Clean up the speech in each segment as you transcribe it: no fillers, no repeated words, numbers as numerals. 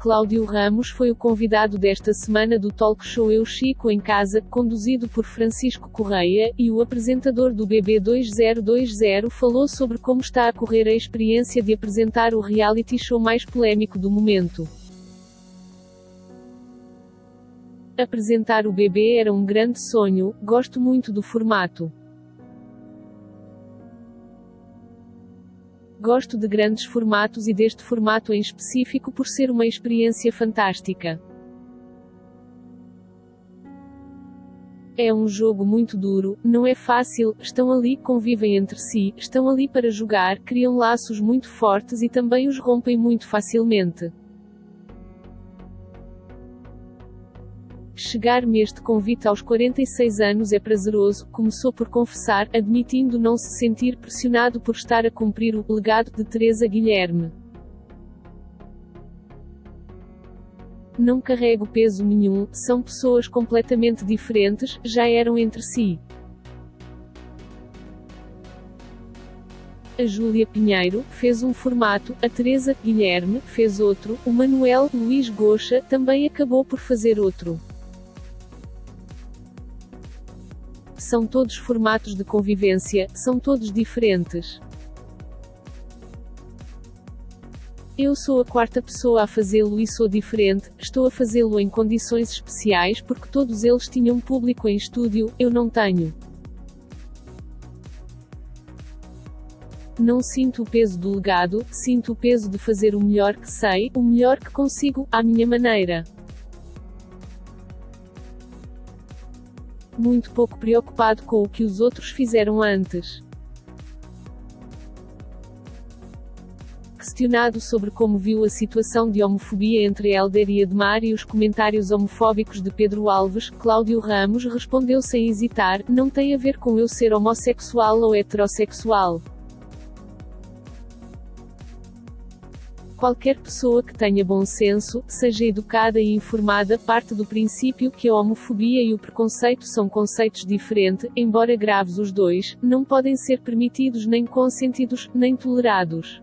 Cláudio Ramos foi o convidado desta semana do talk show Eu Chico em Casa, conduzido por Francisco Correia, e o apresentador do BB 2020 falou sobre como está a correr a experiência de apresentar o reality show mais polémico do momento. Apresentar o BB era um grande sonho, gosto muito do formato. Gosto de grandes formatos e deste formato em específico por ser uma experiência fantástica. É um jogo muito duro, não é fácil, estão ali, convivem entre si, estão ali para jogar, criam laços muito fortes e também os rompem muito facilmente. Chegar-me este convite aos 46 anos é prazeroso, começou por confessar, admitindo não se sentir pressionado por estar a cumprir o legado de Teresa Guilherme. Não carrego peso nenhum, são pessoas completamente diferentes, já eram entre si. A Júlia Pinheiro fez um formato, a Teresa Guilherme fez outro, o Manuel Luís Goxa também acabou por fazer outro. São todos formatos de convivência, são todos diferentes. Eu sou a quarta pessoa a fazê-lo e sou diferente, estou a fazê-lo em condições especiais porque todos eles tinham público em estúdio, eu não tenho. Não sinto o peso do legado, sinto o peso de fazer o melhor que sei, o melhor que consigo, à minha maneira. Muito pouco preocupado com o que os outros fizeram antes. Questionado sobre como viu a situação de homofobia entre Hélder e Edmar e os comentários homofóbicos de Pedro Alves, Cláudio Ramos respondeu sem hesitar: não tem a ver com eu ser homossexual ou heterossexual. Qualquer pessoa que tenha bom senso, seja educada e informada, parte do princípio que a homofobia e o preconceito são conceitos diferentes, embora graves os dois, não podem ser permitidos nem consentidos, nem tolerados.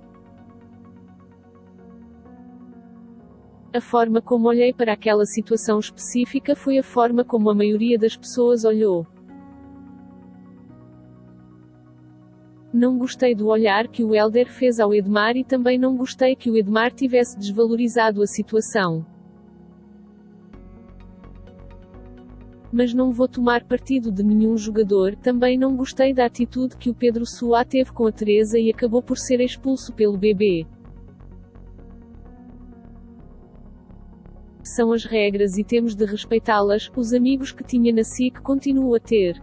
A forma como olhei para aquela situação específica foi a forma como a maioria das pessoas olhou. Não gostei do olhar que o Hélder fez ao Edmar e também não gostei que o Edmar tivesse desvalorizado a situação. Mas não vou tomar partido de nenhum jogador, também não gostei da atitude que o Pedro Soá teve com a Teresa e acabou por ser expulso pelo BB. São as regras e temos de respeitá-las, os amigos que tinha na SIC continuo a ter.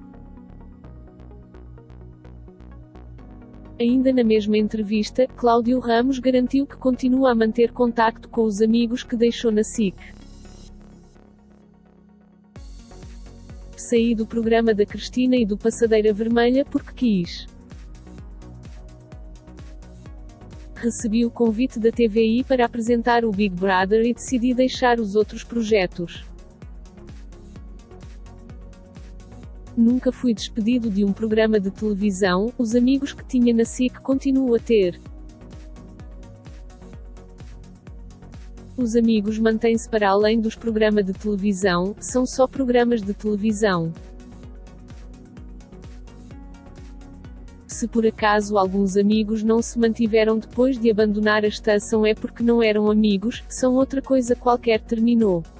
Ainda na mesma entrevista, Cláudio Ramos garantiu que continua a manter contacto com os amigos que deixou na SIC. Saí do programa da Cristina e do Passadeira Vermelha porque quis. Recebi o convite da TVI para apresentar o Big Brother e decidi deixar os outros projetos. Nunca fui despedido de um programa de televisão, os amigos que tinha na SIC continuo a ter. Os amigos mantêm-se para além dos programas de televisão, são só programas de televisão. Se por acaso alguns amigos não se mantiveram depois de abandonar a estação é porque não eram amigos, são outra coisa qualquer terminou.